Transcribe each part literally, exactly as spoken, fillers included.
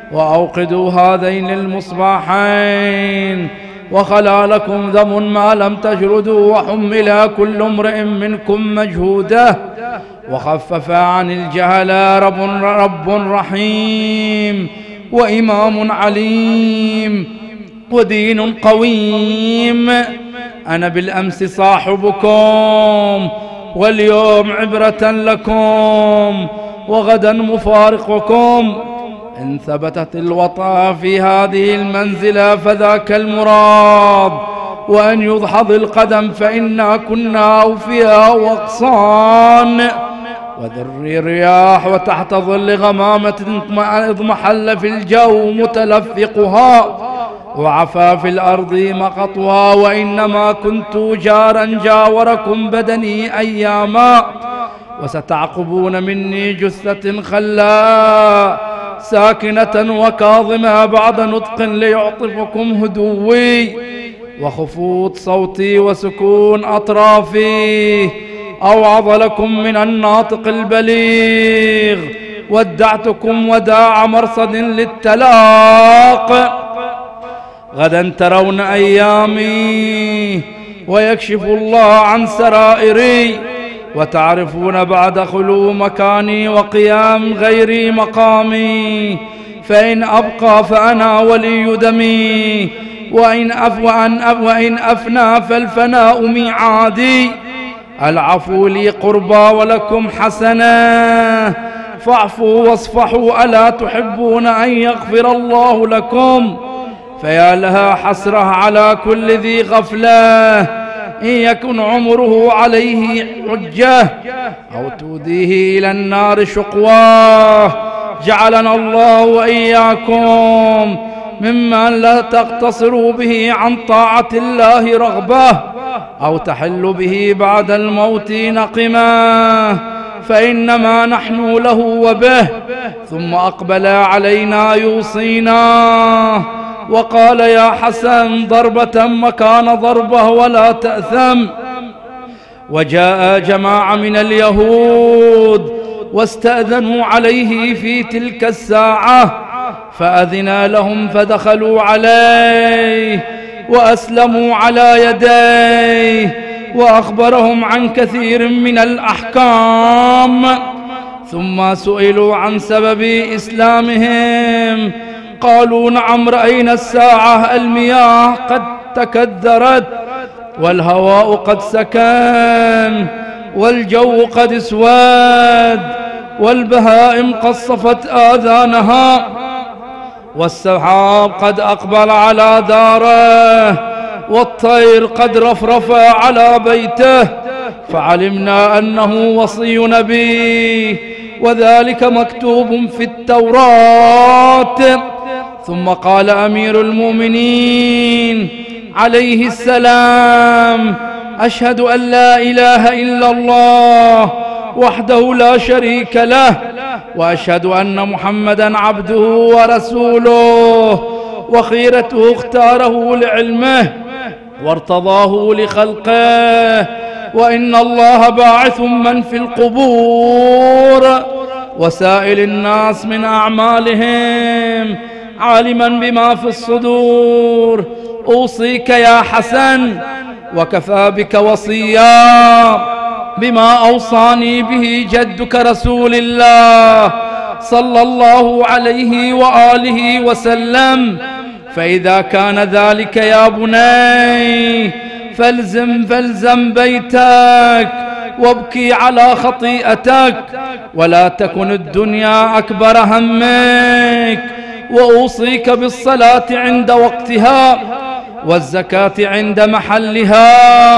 وأوقدوا هذين المصباحين وخلا لكم ذم ما لم تجردوا، وحمل كل امرئ منكم مجهوده، وخفف عن الجهل رب, رب رحيم وإمام عليم ودين قويم. أنا بالأمس صاحبكم واليوم عبرة لكم وغدا مفارقكم. إن ثبتت الوطأ في هذه المنزلة فذاك المراد، وأن يضحض القدم فإنا كنا أوفياء وأقصان. وذري الرياح وتحت ظل غمامة اضمحل في الجو متلفقها، وعفا في الأرض مقطها. وإنما كنت جارا جاوركم بدني أياما، وستعقبون مني جثة خلاء ساكنة وكاظمة بعد نطق ليعطفكم هدوي وخفوض صوتي وسكون أطرافي. أوعظ لكم من الناطق البليغ، ودعتكم وداع مرصد للتلاق. غدا ترون أيامي ويكشف الله عن سرائري، وتعرفون بعد خلو مكاني وقيام غيري مقامي. فإن أبقى فأنا ولي دمي، وإن, أف وأن, أف وإن أفنى فالفناء ميعادي. العفو لي قربى ولكم حسنة، فاعفوا واصفحوا ألا تحبون أن يغفر الله لكم؟ فيا لها حسرة على كل ذي غفلة إن يكن عمره عليه حجة أو توديه إلى النار شقواه. جعلنا الله وإياكم ممن لا تقتصروا به عن طاعة الله رغبة، أو تحل به بعد الموت نقمة، فإنما نحن له وبه. ثم أقبل علينا يوصينا وقال: يا حسن ضربة مكان ضربه ولا تأثم. وجاء جماعة من اليهود واستأذنوا عليه في تلك الساعة، فأذن لهم فدخلوا عليه وأسلموا على يديه، وأخبرهم عن كثير من الأحكام. ثم سئلوا عن سبب إسلامهم، قالوا: نعم رأينا الساعة، المياه قد تكدرت، والهواء قد سكن، والجو قد اسود، والبهائم قد صفت آذانها، والسحاب قد أقبل على داره، والطير قد رفرف على بيته، فعلمنا أنه وصي نبي، وذلك مكتوب في التوراة. ثم قال أمير المؤمنين عليه السلام: أشهد أن لا إله إلا الله وحده لا شريك له، وأشهد أن محمدا عبده ورسوله، وخيرته اختاره لعلمه وارتضاه لخلقه، وإن الله باعث من في القبور وسائل الناس من أعمالهم، عالما بما في الصدور. أوصيك يا حسن، وكفى بك وصيا بما أوصاني به جدك رسول الله صلى الله عليه وآله وسلم. فإذا كان ذلك يا بني فالزم فالزم بيتك وابكي على خطيئتك، ولا تكن الدنيا أكبر همك. وأوصيك بالصلاة عند وقتها، والزكاة عند محلها،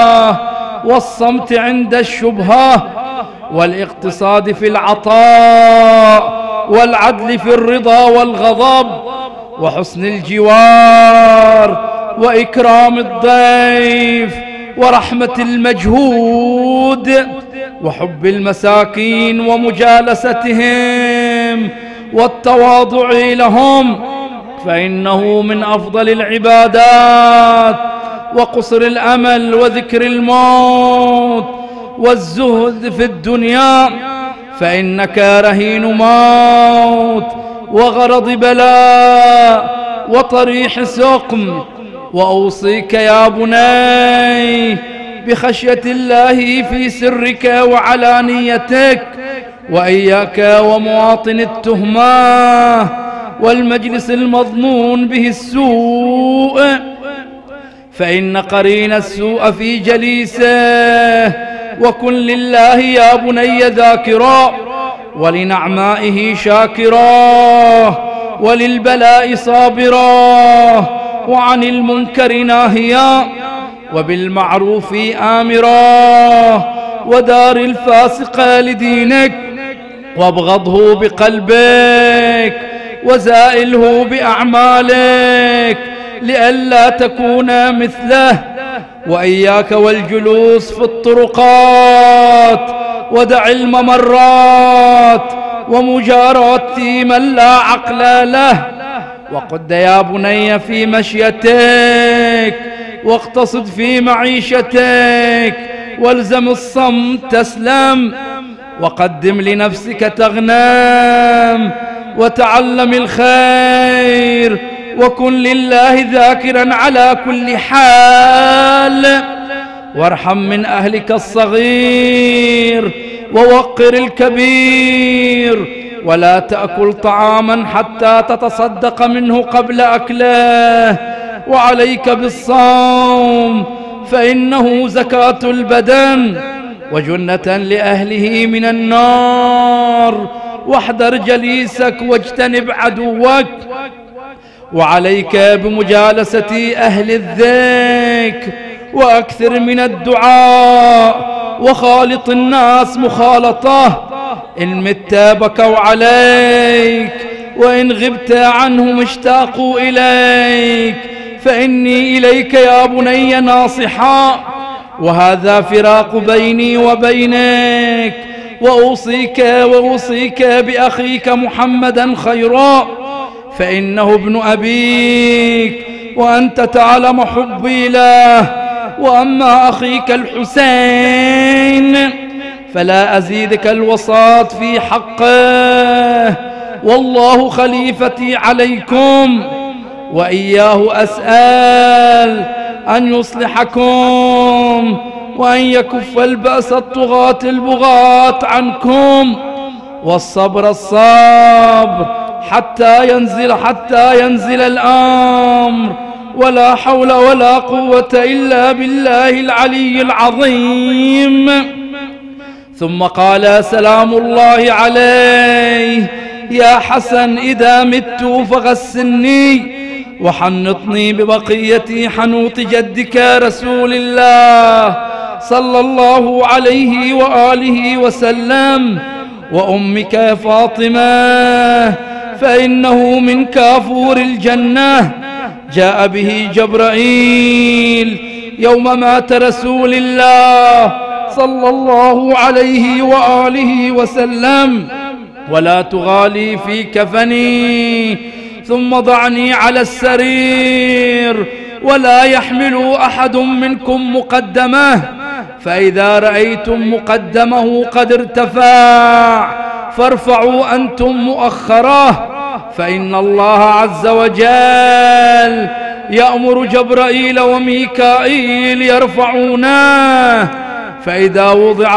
والصمت عند الشبهة، والاقتصاد في العطاء، والعدل في الرضا والغضب، وحسن الجوار، وإكرام الضيف، ورحمة المجهود، وحب المساكين ومجالستهم، والتواضع لهم، فإنه من أفضل العبادات. وقصر الأمل، وذكر الموت، والزهد في الدنيا، فإنك رهين موت، وغرض بلاء وطريح سقم. وأوصيك يا بني بخشية الله في سرك وعلانيتك، وإياك ومواطن التهمة والمجلس المظنون به السوء، فإن قرين السوء في جليسه. وكن لله يا بني ذاكرا، ولنعمائه شاكرا، وللبلاء صابرا، وعن المنكر ناهيا، وبالمعروف آمرا، ودار الفاسق لدينك، وابغضه بقلبك، وزائله بأعمالك، لئلا تكون مثله. وإياك والجلوس في الطرقات، ودع الممرات، ومجاراة من لا عقل له. وقد يا بني في مشيتك، واقتصد في معيشتك، والزم الصمت تسلم، وقدم لنفسك تغنم، وتعلم الخير، وكن لله ذاكرا على كل حال. وارحم من أهلك الصغير، ووقر الكبير، ولا تأكل طعاما حتى تتصدق منه قبل أكله. وعليك بالصوم، فإنه زكاة البدن وجنة لأهله من النار. واحذر جليسك واجتنب عدوك. وعليك بمجالسة أهل الذكر، وأكثر من الدعاء، وخالط الناس مخالطة. إن مت بكوا عليك، وإن غبت عنهم اشتاقوا إليك. فإني إليك يا بني ناصحا، وهذا فراق بيني وبينك. وأوصيك وأوصيك بأخيك محمدا خيرا، فإنه ابن أبيك، وأنت تعلم حبي له. وأما أخيك الحسين فلا أزيدك الوصاة في حقه، والله خليفتي عليكم، وإياه أسأل أن يصلحكم، وأن يكف البأس الطغاة البغاة عنكم، والصبر الصبر حتى ينزل حتى ينزل الأمر. ولا حول ولا قوة إلا بالله العلي العظيم. ثم قال سلام الله عليه: يا حسن إذا مت فغسلني، وحنطني ببقية حنوط جدك رسول الله صلى الله عليه وآله وسلم، وأمك فاطمة، فإنه من كافور الجنة. جاء به جبرائيل يوم مات رسول الله صلى الله عليه وآله وسلم: ولا تغالي في كفني، ثم ضعني على السرير، ولا يحمل أحد منكم مقدمه، فإذا رأيتم مقدمه قد ارتفع فارفعوا أنتم مؤخره، فإن الله عز وجل يأمر جبرائيل وميكائيل يرفعونه. فإذا وضع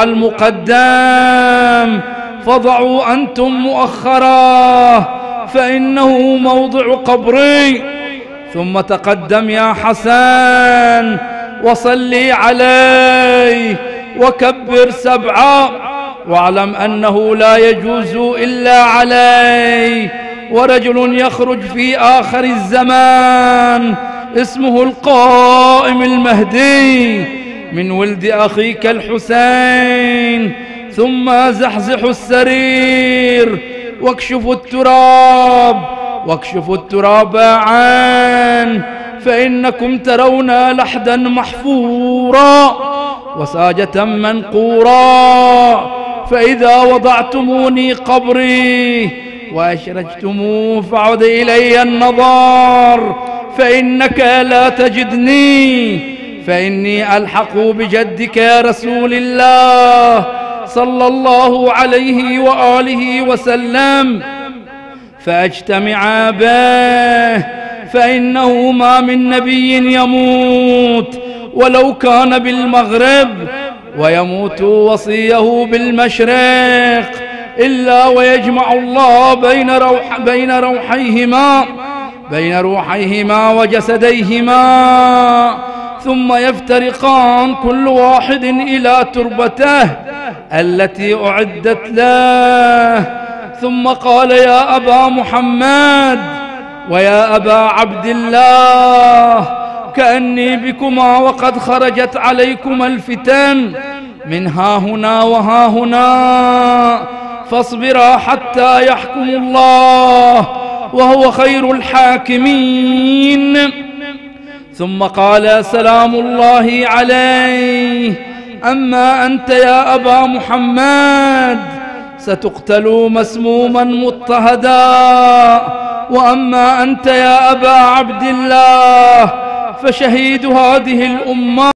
المقدم فضعوا أنتم مؤخره، فإنه موضع قبري. ثم تقدم يا حسن وصلي عليه وكبر سبعا، واعلم أنه لا يجوز إلا عليه. ورجل يخرج في آخر الزمان اسمه القائم المهدي من ولد أخيك الحسين. ثم زحزحوا السرير واكشفوا التراب واكشفوا التراب عنه، فإنكم ترون لحدا محفورا وساجة منقورا. فإذا وضعتموني قبري وأشرجتموه فعد إلي النظر، فإنك لا تجدني، فإني ألحق بجدك يا رسول الله صلى الله عليه وآله وسلم. فأجتمعا به، فإنه ما من نبي يموت ولو كان بالمغرب ويموت وصيه بالمشرق إلا ويجمع الله بين روح بين روحيهما بين روحيهما وجسديهما، ثم يفترقان كل واحد إلى تربته التي أعدت له. ثم قال: يا أبا محمد ويا أبا عبد الله، كأني بكما وقد خرجت عليكما الفتن من ها هنا وها هنا، فاصبرا حتى يحكم الله وهو خير الحاكمين. ثم قال: سلام الله عليه، أما أنت يا أبا محمد ستقتل مسموما مضطهدا، وأما أنت يا أبا عبد الله فشهيد هذه الأمة